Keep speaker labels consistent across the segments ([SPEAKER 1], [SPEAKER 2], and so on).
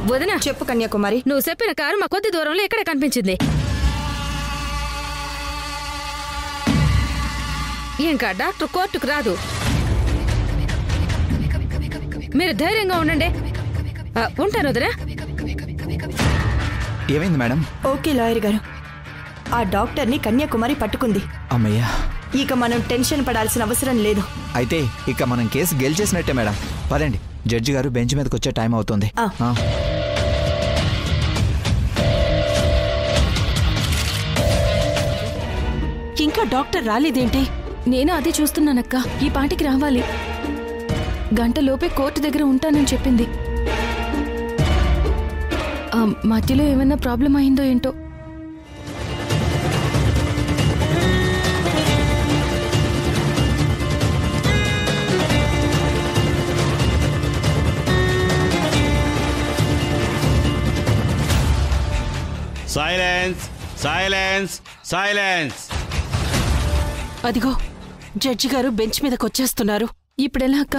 [SPEAKER 1] వదినా
[SPEAKER 2] చెప్పు కన్యాకుమారి.
[SPEAKER 1] నువ్వు చెప్పిన కారు మా కొద్ది దూరంలో ఎక్కడ కనిపించింది. ఇంకా డాక్టర్ కోర్టుకు రాదు. మీరు ధైర్యంగా ఉండండి. ఉంటాను వదినా.
[SPEAKER 3] ఏమైంది మేడం?
[SPEAKER 2] ఓకే లాయర్ గారు, ఆ డాక్టర్ని కన్యాకుమారి పట్టుకుంది.
[SPEAKER 3] అమ్మయ్యా,
[SPEAKER 2] ఇక మనం టెన్షన్ పడాల్సిన అవసరం లేదు.
[SPEAKER 3] అయితే ఇక మనం కేసు గెలిచేసినట్టే మేడం. పదండి, జడ్జి గారు బెంచ్ మీదకి వచ్చే టైం అవుతుంది.
[SPEAKER 4] ఇంకా డాక్టర్ రాలేదేంటి?
[SPEAKER 5] నేను అదే చూస్తున్నానక్క. ఈ పాటికి రావాలి. గంటలోపే కోర్టు దగ్గర ఉంటానని చెప్పింది. మధ్యలో ఏమైనా ప్రాబ్లం అయిందో ఏంటో.
[SPEAKER 6] Silence, silence, silence.
[SPEAKER 4] అదిగో జడ్జి గారు బెంచ్ మీదకి వచ్చేస్తున్నారు.
[SPEAKER 5] ఇప్పుడెలా అక్క?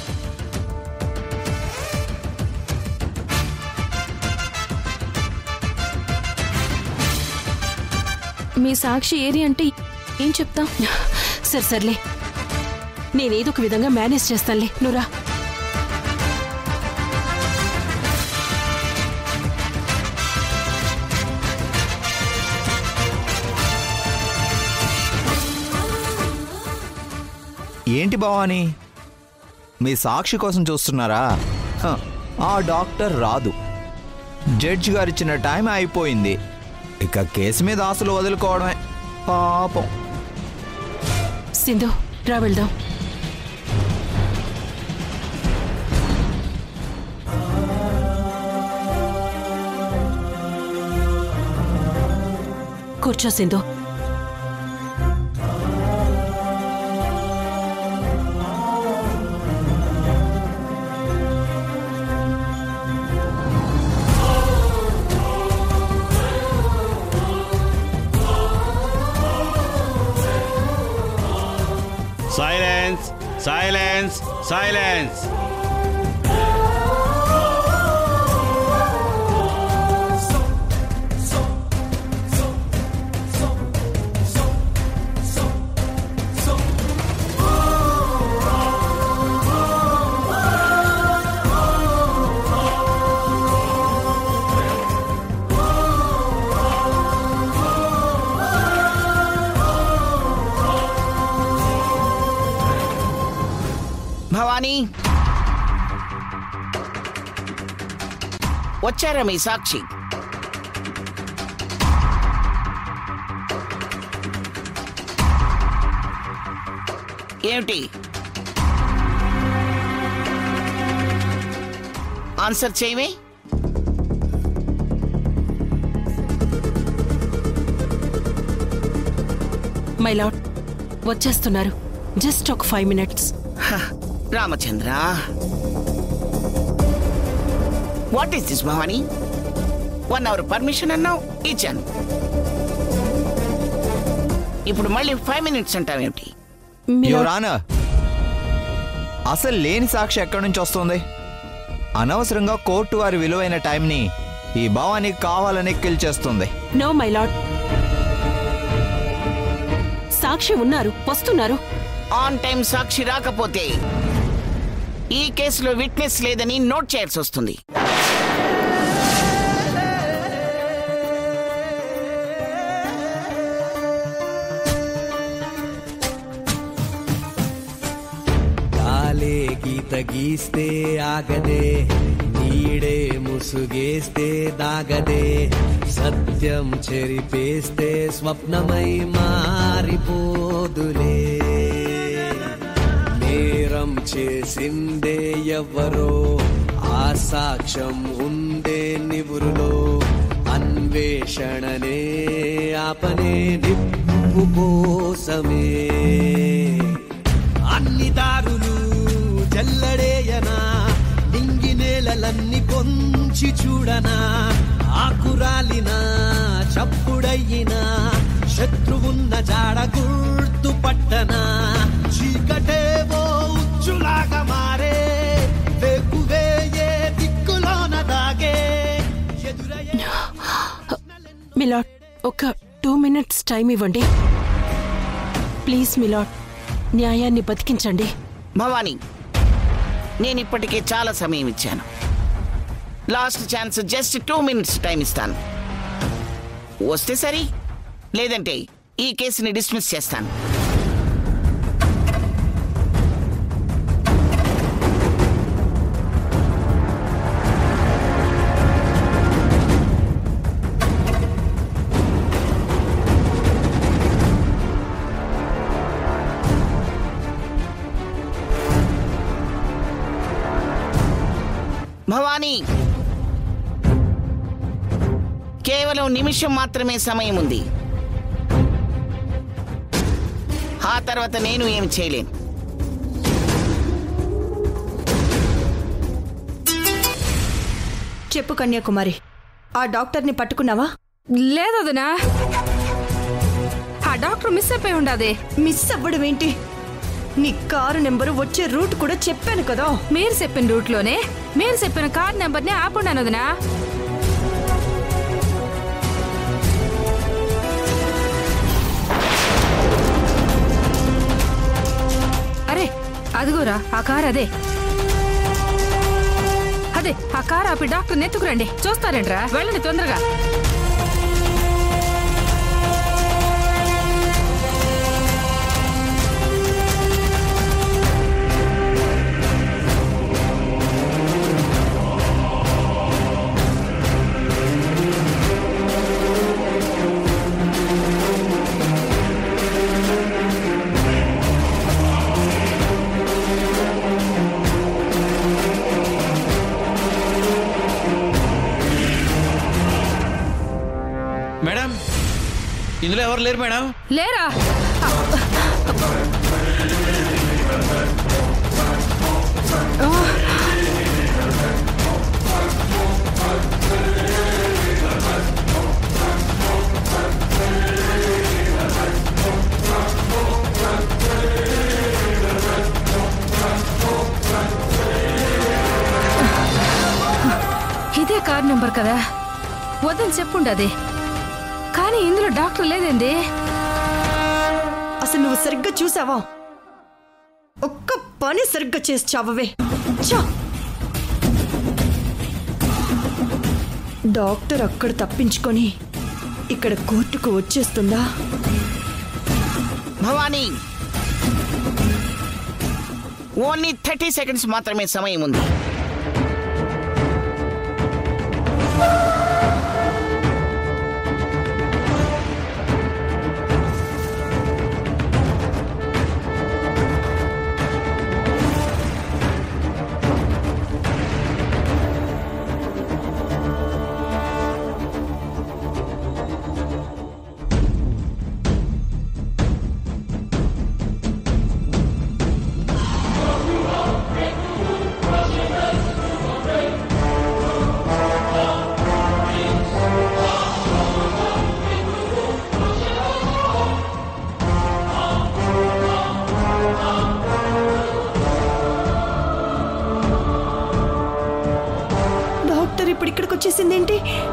[SPEAKER 5] మీ సాక్షి ఏరి అంటే ఏం చెప్తా?
[SPEAKER 4] సర్లే, నేనేదో ఒక విధంగా మేనేజ్ చేస్తానులే, నువ్వురా.
[SPEAKER 3] ఏంటి భవాని, మీ సాక్షి కోసం చూస్తున్నారా? ఆ డాక్టర్ రాదు. జడ్జి గారు ఇచ్చిన టైం అయిపోయింది. ఇక కేసు మీద ఆశలు వదులుకోవడమే. పాపం.
[SPEAKER 4] సింధు, రా వెళ్దాం. కూర్చో Sindhu.
[SPEAKER 6] Silence! Silence! Silence!
[SPEAKER 7] Bhavani, వచ్చారా మీ సాక్షి? ఏమిటి ఆన్సర్ చేయవే?
[SPEAKER 4] మై లార్డ్, వచ్చేస్తున్నారు. జస్ట్ ఒక 5 minutes.
[SPEAKER 7] Ramachandra, what is this Bhavani? 1 hour permission అన్నావు, ఇచ్చాను. ఇప్పుడు మళ్ళీ 5 minutes అంటావేమిటి?
[SPEAKER 3] యువర్ ఆనర్, అసలు లేని సాక్షి ఎక్కడి నుంచి వస్తుంది? అనవసరంగా కోర్టు వారి విలువైన టైంని ఈ భవానీ కావాలని కిల్ చేస్తుంది.
[SPEAKER 4] నో మై లార్డ్, సాక్షి ఉన్నారు, వస్తున్నారు.
[SPEAKER 7] ఆన్ టైం సాక్షి రాకపోతే ఈ కేసులో విట్నెస్ లేదని నోట్ చేయాల్సి వస్తుంది.
[SPEAKER 8] కాలే గీత గీస్తే ఆగదే, నీడే ముసుగేస్తే దాగదే, సత్యం చెరిపేస్తే స్వప్నమై మారిపోదులే. నేరం చేసిందే ఎవరో, ఆ సాక్ష్యం ఉందే నివురులో, అన్వేషణనే ఆపనే నిప్పు కోసమే. అన్ని దారులు జల్లడేయనా, నింగి నేలలన్నీ పొంచి చూడనా, ఆకురాలినా చప్పుడయ్యినా, శత్రువున్న జాడ గుర్తు పట్టనా, చీకటేవో ఉచ్చులాగా మారే, వెకువే ఏ దిక్కులోన దాగే.
[SPEAKER 4] మిలాడ్, ఒక 2 minutes టైం ఇవ్వండి ప్లీజ్. మిలాడ్, న్యాయాన్ని బతికించండి.
[SPEAKER 7] భవానీ, నేను ఇప్పటికే చాలా సమయం ఇచ్చాను. Last chance, just 2 minutes time ఇస్తాను. వస్తే సరి, లేదంటే ఈ కేసుని డిస్మిస్ చేస్తాను. భవానీ, కేవలం నిమిషం మాత్రమే సమయం ఉంది. ఆ తర్వాత నేను ఏమి చేయలేను.
[SPEAKER 2] చెప్పు కన్యాకుమారి, ఆ డాక్టర్ని పట్టుకున్నావా?
[SPEAKER 1] లేదు వదినా, ఆ డాక్టర్ మిస్ అయిపోయి ఉండాది.
[SPEAKER 2] మిస్ అవ్వడం ఏంటి? నీ కారు నెంబరు, వచ్చే రూట్ కూడా చెప్పాను కదా.
[SPEAKER 1] మీరు చెప్పిన రూట్లోనే మీరు చెప్పిన కార్ నెంబర్ని ఆపుండాను వదినా. అరే అదిగోరా ఆ కార్, అదే అదే ఆ కార్ ఆపి డాక్టర్ని ఎత్తుకురండి. చూస్తారేంట్రా, వెళ్ళండి తొందరగా.
[SPEAKER 9] మేడం, ఇందులో ఎవరు లేరు మేడం?
[SPEAKER 1] లేరా? ఇదే కార్ నెంబర్ కదా, వద్దని చెప్పుండది. కానీ ఇందులో డాక్టర్ లేదండి.
[SPEAKER 2] అసలు నువ్వు సరిగ్గా చూసావా? ఒక్క పని సరిగ్గా చేసి చావవే. డాక్టర్ అక్కడ తప్పించుకొని ఇక్కడ కోర్టుకు వచ్చేస్తుందా?
[SPEAKER 7] భవానీ, ఓన్లీ 30 seconds మాత్రమే సమయం ఉంది.
[SPEAKER 2] డాక్టర్ ఇప్పుడు ఇక్కడికి వచ్చేసిందేంటి?